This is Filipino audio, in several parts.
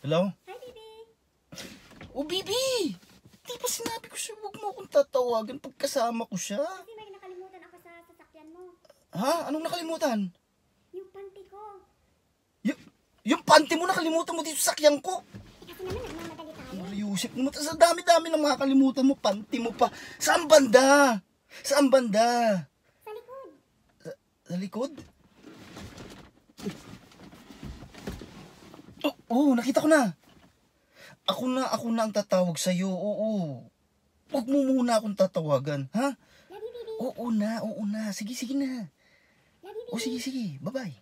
Hello? Hi, Bibi! Oh, Bibi! Di ba sinabi ko siya, huwag mo akong tatawagan pagkasama ko siya? Kasi may nakalimutan ako sa sasakyan mo. Ha? Anong nakalimutan? Yung panty ko. Yung panty mo nakalimutan mo dito sa sakyan ko? Kasi naman nagmamadali tayo. Mariusip mo, sa dami-dami ng makakalimutan mo, panty mo pa. Saan banda? Saan banda? Sa likod. Sa likod? Oh, nakita ko na. Ako na ang tatawag sa'yo, oo. Huwag mo muna akong tatawagan, ha? Love you, Bibi. Oo na. Sige na. Love you, Bibi. O sige, bye-bye.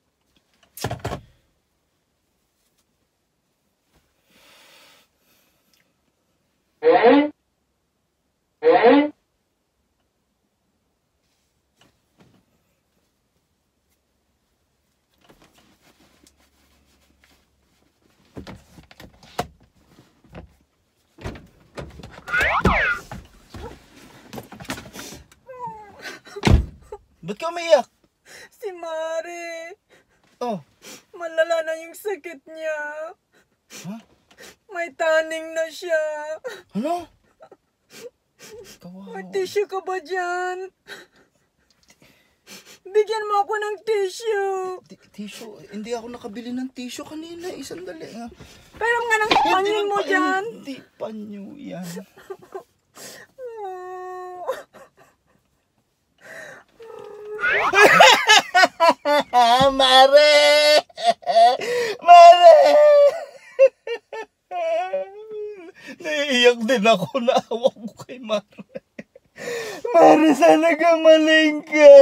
Ba't ka umiyak? Si Mare, Oh, malala na yung sakit niya. ha? May taning na siya. Ano? May Kawawa. tissue ka ba dyan? Bigyan mo ako ng tissue. Tissue? Hindi ako nakabili ng tissue kanina. Sandali nga. Pero nga nang panyin mo dyan. Hindi panyo yan. Mare! Mare! Naiiyak din ako. Naawa ko kay Mare. Mare, sana gumaling ka.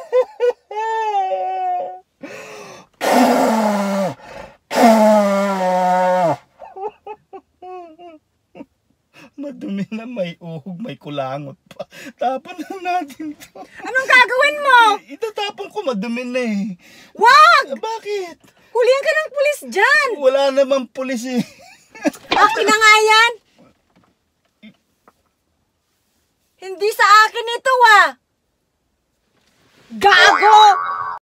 Madumi na, may uhog, may kulangot pa. Tapon na natin to. Anong gagawin mo? Itatapon ko, madumi na eh. Wag! Bakit? Hulihan ka ng pulis dyan. Wala namang pulis eh. Akin na nga yan. Hindi sa akin ito ah. Gago!